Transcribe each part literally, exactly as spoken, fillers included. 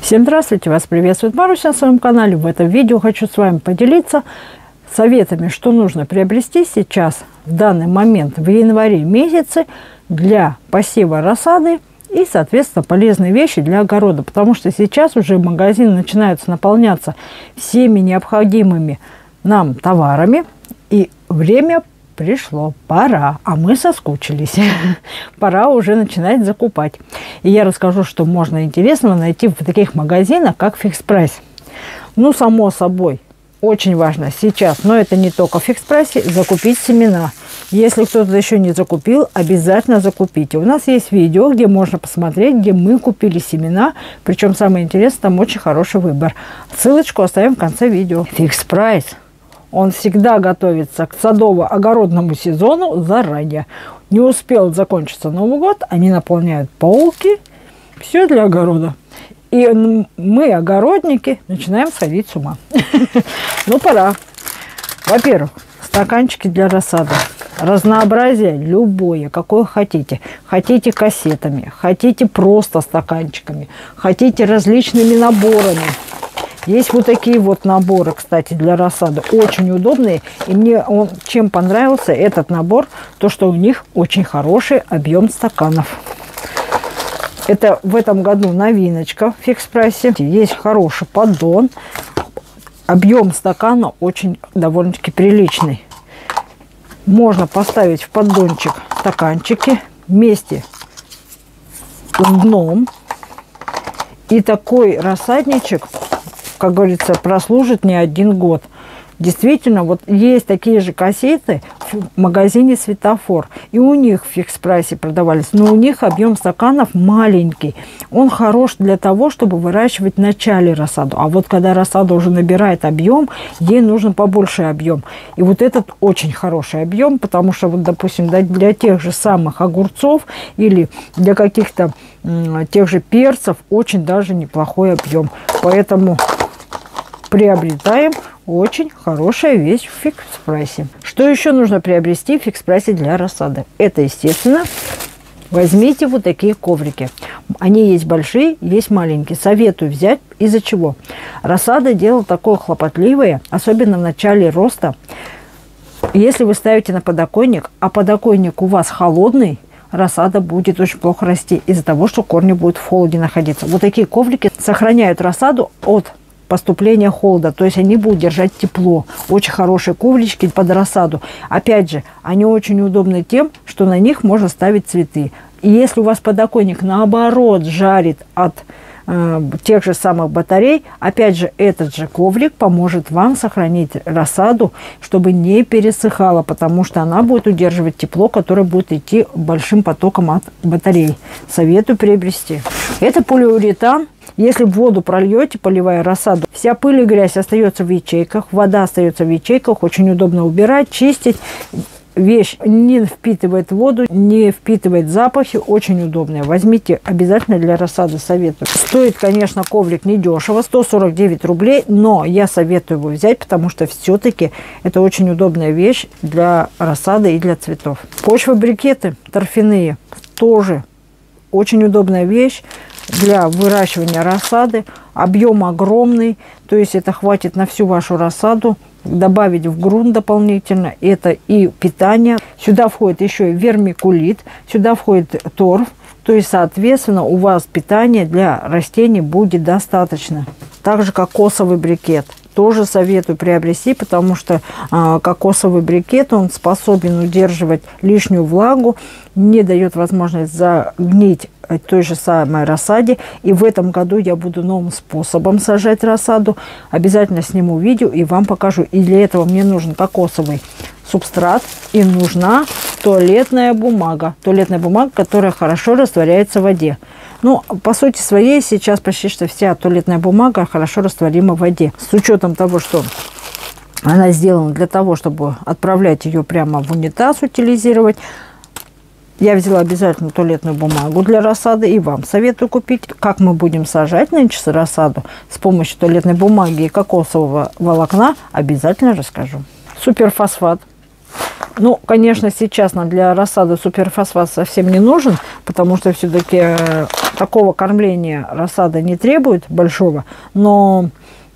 Всем здравствуйте! Вас приветствует Маруся на своем канале. В этом видео хочу с вами поделиться советами, что нужно приобрести сейчас, в данный момент, в январе месяце, для посева рассады и, соответственно, полезные вещи для огорода. Потому что сейчас уже магазины начинаются наполняться всеми необходимыми нам товарами, и время пришло, пора, а мы соскучились. Пора уже начинать закупать. И я расскажу, что можно интересного найти в таких магазинах, как Fix Price. Ну, само собой, очень важно сейчас, но это не только в Fix Price, закупить семена. Если кто-то еще не закупил, обязательно закупите. У нас есть видео, где можно посмотреть, где мы купили семена. Причем самое интересное, там очень хороший выбор. Ссылочку оставим в конце видео. Fix Price. Он всегда готовится к садово-огородному сезону заранее. Не успел закончиться Новый год, они наполняют полки. Все для огорода. И мы, огородники, начинаем сходить с ума. Ну, пора. Во-первых, стаканчики для рассады. Разнообразие любое, какое хотите. Хотите кассетами, хотите просто стаканчиками, хотите различными наборами. Есть вот такие вот наборы, кстати, для рассады. Очень удобные. И мне он чем понравился этот набор, то что у них очень хороший объем стаканов. Это в этом году новиночка в Fix Price. Есть хороший поддон. Объем стакана очень довольно-таки приличный. Можно поставить в поддончик стаканчики вместе с дном. И такой рассадничек, как говорится, прослужит не один год. Действительно, вот есть такие же кассеты в магазине «Светофор». И у них в Fix Price продавались. Но у них объем стаканов маленький. Он хорош для того, чтобы выращивать в начале рассаду. А вот когда рассада уже набирает объем, ей нужен побольше объем. И вот этот очень хороший объем, потому что, вот, допустим, для тех же самых огурцов или для каких-то тех же перцев очень даже неплохой объем. Поэтому приобретаем. Очень хорошая вещь в Fix Price. Что еще нужно приобрести в Fix Price для рассады? Это, естественно, возьмите вот такие коврики. Они есть большие, есть маленькие. Советую взять. Из-за чего? Рассада дело такое хлопотливое, особенно в начале роста. Если вы ставите на подоконник, а подоконник у вас холодный, рассада будет очень плохо расти из-за того, что корни будут в холоде находиться. Вот такие коврики сохраняют рассаду от поступления холода, то есть они будут держать тепло. Очень хорошие коврички под рассаду. Опять же, они очень удобны тем, что на них можно ставить цветы. И если у вас подоконник наоборот жарит от э, тех же самых батарей, опять же, этот же коврик поможет вам сохранить рассаду, чтобы не пересыхала, потому что она будет удерживать тепло, которое будет идти большим потоком от батарей. Советую приобрести. Это полиуретан. Если в воду прольете, поливая рассаду, вся пыль и грязь остается в ячейках, вода остается в ячейках, очень удобно убирать, чистить. Вещь не впитывает воду, не впитывает запахи, очень удобная. Возьмите обязательно для рассады, советую. Стоит, конечно, коврик недешево, сто сорок девять рублей, но я советую его взять, потому что все-таки это очень удобная вещь для рассады и для цветов. Почвы-брикеты торфяные тоже очень удобная вещь для выращивания рассады. Объем огромный, то есть это хватит на всю вашу рассаду. Добавить в грунт дополнительно, это и питание. Сюда входит еще и вермикулит, сюда входит торф. То есть, соответственно, у вас питания для растений будет достаточно. Также кокосовый брикет. Тоже советую приобрести, потому что а, кокосовый брикет, он способен удерживать лишнюю влагу, не дает возможность загнить той же самой рассаде. И в этом году я буду новым способом сажать рассаду. Обязательно сниму видео и вам покажу. И для этого мне нужен кокосовый субстрат и нужна туалетная бумага. Туалетная бумага, которая хорошо растворяется в воде. Ну, по сути своей, сейчас почти что вся туалетная бумага хорошо растворима в воде. С учетом того, что она сделана для того, чтобы отправлять ее прямо в унитаз, утилизировать, я взяла обязательно туалетную бумагу для рассады и вам советую купить. Как мы будем сажать нынче рассаду с помощью туалетной бумаги и кокосового волокна, обязательно расскажу. Суперфосфат. Ну, конечно, сейчас нам для рассады суперфосфат совсем не нужен, потому что все-таки такого кормления рассада не требует большого, но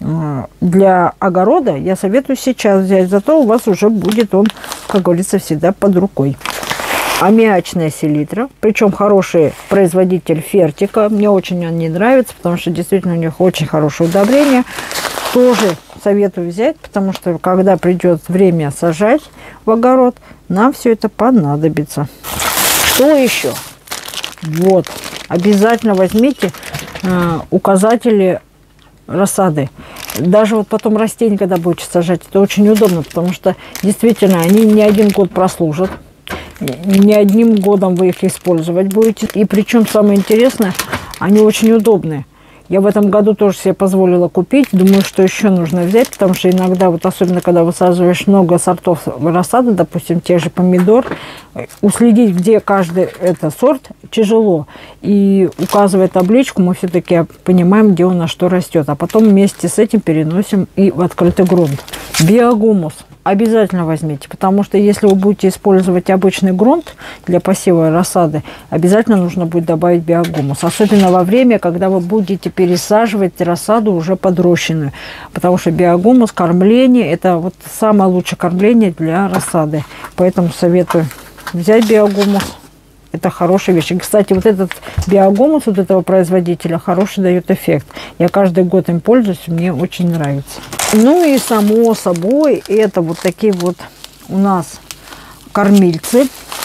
для огорода я советую сейчас взять, зато у вас уже будет он, как говорится, всегда под рукой. Аммиачная селитра, причем хороший производитель Фертика. Мне очень он не нравится, потому что действительно у них очень хорошее удобрение. Тоже советую взять, потому что когда придет время сажать в огород, нам все это понадобится. Что еще? Вот, обязательно возьмите э, указатели рассады. Даже вот потом растения, когда будете сажать, это очень удобно, потому что действительно они не один год прослужат. Не одним годом вы их использовать будете. И причем самое интересное, они очень удобные. Я в этом году тоже себе позволила купить. Думаю, что еще нужно взять, потому что иногда, вот особенно когда высаживаешь много сортов рассады, допустим, те же помидор, уследить, где каждый это сорт, тяжело. И указывая табличку, мы все-таки понимаем, где он на что растет. А потом вместе с этим переносим и в открытый грунт. Биогумус обязательно возьмите, потому что если вы будете использовать обычный грунт для посева рассады, обязательно нужно будет добавить биогумус. Особенно во время, когда вы будете пересаживать рассаду уже подрощенную. Потому что биогумус, кормление, это вот самое лучшее кормление для рассады. Поэтому советую взять биогумус. Это хорошая вещь. И, кстати, вот этот биогумус вот этого производителя хороший дает эффект. Я каждый год им пользуюсь, мне очень нравится. Ну и само собой, это вот такие вот у нас кормильцы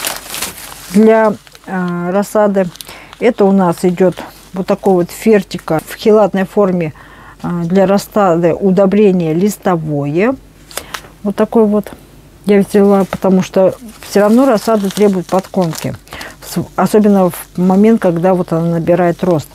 для э, рассады. Это у нас идет вот такой вот Фертика в хелатной форме э, для рассады удобрение листовое. Вот такой вот я взяла, потому что все равно рассада требует подкормки. Особенно в момент, когда вот она набирает рост.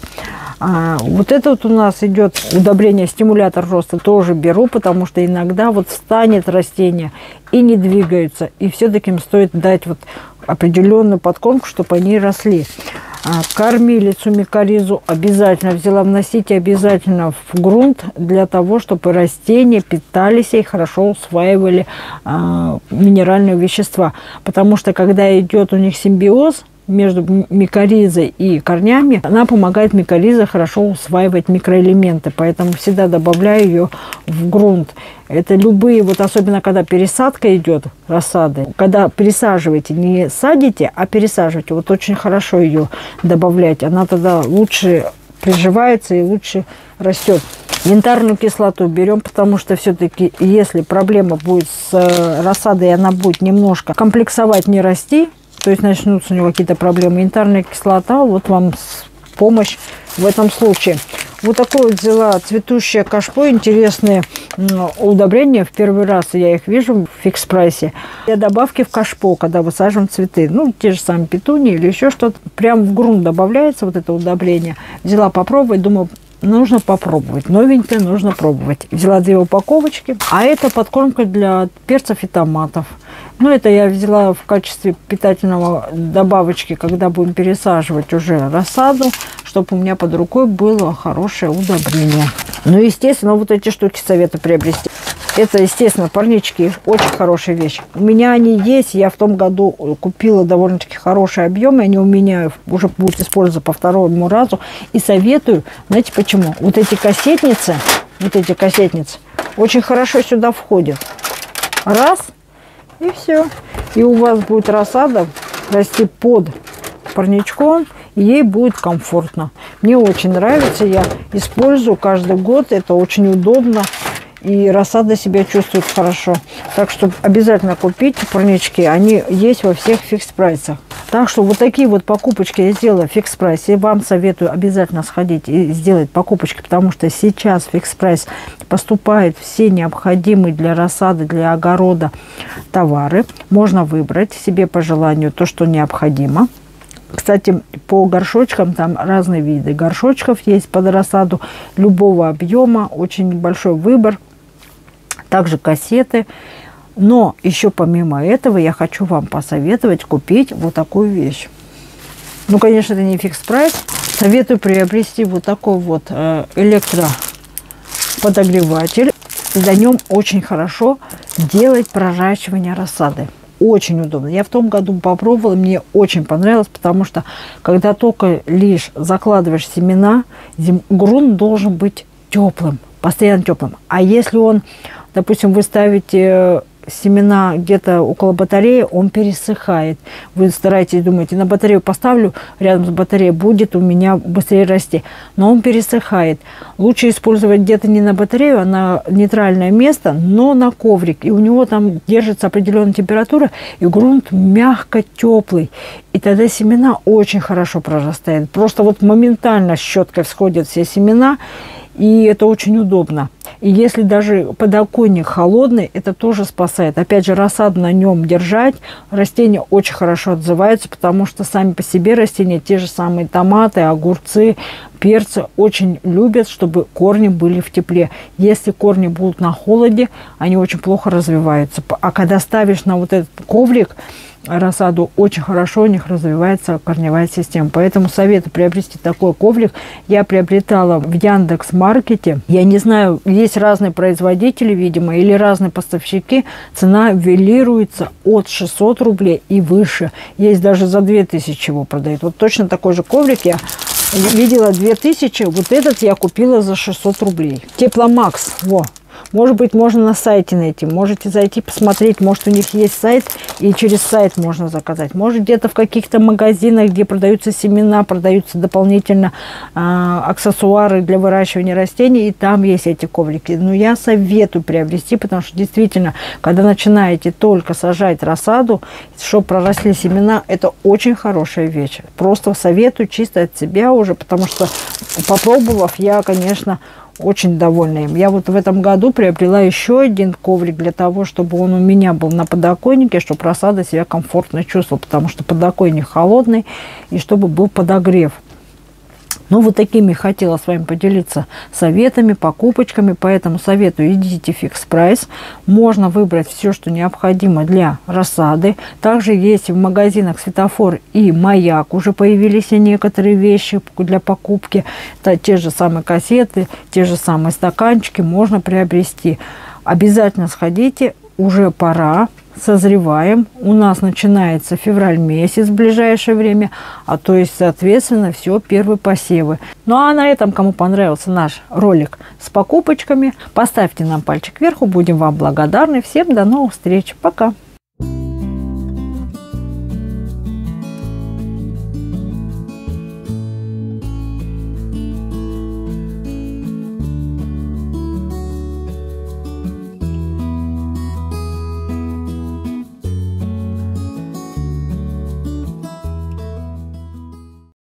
А, вот это вот у нас идет удобрение, стимулятор роста, тоже беру, потому что иногда вот встанет растение и не двигается. И все-таки им стоит дать вот определенную подкормку, чтобы они росли. А, кормилицу микоризу обязательно взяла, вносите обязательно в грунт для того, чтобы растения питались и хорошо усваивали а, минеральные вещества. Потому что когда идет у них симбиоз между микоризой и корнями, она помогает микориза хорошо усваивать микроэлементы, поэтому всегда добавляю ее в грунт. Это любые, вот особенно когда пересадка идет рассады, когда пересаживаете, не садите, а пересаживаете, вот очень хорошо ее добавлять, она тогда лучше приживается и лучше растет. Янтарную кислоту берем, потому что все-таки, если проблема будет с рассадой, и она будет немножко комплексовать, не расти, то есть начнутся у него какие-то проблемы. Янтарная кислота, вот вам помощь в этом случае. Вот такое вот взяла цветущее кашпо. Интересные удобрения. В первый раз я их вижу в фикс-прайсе. Для добавки в кашпо, когда высаживаем цветы. Ну, те же самые петунии или еще что-то. Прям в грунт добавляется вот это удобрение. Взяла попробовать, думаю, нужно попробовать. Новенькое нужно пробовать. Взяла две упаковочки. А это подкормка для перцев и томатов. Ну, это я взяла в качестве питательного добавочки, когда будем пересаживать уже рассаду, чтобы у меня под рукой было хорошее удобрение. Ну, естественно, вот эти штуки советую приобрести. Это, естественно, парнички, очень хорошая вещь. У меня они есть, я в том году купила довольно-таки хорошие объемы, они у меня уже будут использоваться по второму разу. И советую, знаете почему? Вот эти кассетницы, вот эти кассетницы очень хорошо сюда входят. Раз, и все. И у вас будет рассада расти под парничком, и ей будет комфортно. Мне очень нравится, я использую каждый год, это очень удобно. И рассада себя чувствует хорошо. Так что обязательно купите парнички. Они есть во всех фикс-прайсах. Так что вот такие вот покупочки я сделала в фикс-прайсе. Вам советую обязательно сходить и сделать покупочки, потому что сейчас в фикс-прайс поступают все необходимые для рассады, для огорода товары. Можно выбрать себе по желанию то, что необходимо. Кстати, по горшочкам там разные виды горшочков есть под рассаду любого объема, очень большой выбор. Также кассеты. Но еще помимо этого я хочу вам посоветовать купить вот такую вещь. Ну, конечно, это не фикс-прайс. Советую приобрести вот такой вот электроподогреватель. И на нем очень хорошо делать проращивание рассады. очень удобно. Я в том году попробовала, мне очень понравилось, потому что когда только лишь закладываешь семена, зем... грунт должен быть теплым, постоянно теплым. А если он, допустим, вы ставите семена где-то около батареи, он пересыхает. Вы стараетесь, думаете, на батарею поставлю, рядом с батареей будет у меня быстрее расти. Но он пересыхает. Лучше использовать где-то не на батарею, а на нейтральное место, но на коврик. И у него там держится определенная температура, и грунт мягко теплый. И тогда семена очень хорошо прорастают. Просто вот моментально щеткой всходят все семена, и это очень удобно. И если даже подоконник холодный, это тоже спасает. Опять же, рассаду на нем держать, растения очень хорошо отзываются, потому что сами по себе растения, те же самые томаты, огурцы, перцы, очень любят, чтобы корни были в тепле. Если корни будут на холоде, они очень плохо развиваются. А когда ставишь на вот этот коврик рассаду, очень хорошо у них развивается корневая система. Поэтому советую приобрести такой коврик. Я приобретала в Яндекс.Маркете. Я не знаю, есть разные производители, видимо, или разные поставщики. Цена варьируется от шестисот рублей и выше. Есть даже за две тысячи его продают. Вот точно такой же коврик я видела две тысячи. Вот этот я купила за шестьсот рублей. Тепломакс. Во. Может быть, можно на сайте найти. Можете зайти посмотреть. Может, у них есть сайт, и через сайт можно заказать. Может, где-то в каких-то магазинах, где продаются семена, продаются дополнительно э, аксессуары для выращивания растений, и там есть эти коврики. Но я советую приобрести, потому что действительно, когда начинаете только сажать рассаду, чтобы проросли семена, это очень хорошая вещь. Просто советую чисто от себя уже, потому что, попробовав, я, конечно, очень довольна им. Я вот в этом году приобрела еще один коврик для того, чтобы он у меня был на подоконнике, чтобы рассада себя комфортно чувствовала, потому что подоконник холодный, и чтобы был подогрев. Ну, вот такими хотела с вами поделиться советами, покупочками, поэтому советую, идите в Fix Price. Можно выбрать все, что необходимо для рассады. Также есть в магазинах Светофор и Маяк. Уже появились некоторые вещи для покупки. Это те же самые кассеты, те же самые стаканчики можно приобрести. Обязательно сходите, уже пора. Созреваем. У нас начинается февраль месяц в ближайшее время, а то есть, соответственно, все первые посевы. Ну а на этом, кому понравился наш ролик с покупочками, поставьте нам пальчик вверх, будем вам благодарны. Всем до новых встреч. Пока!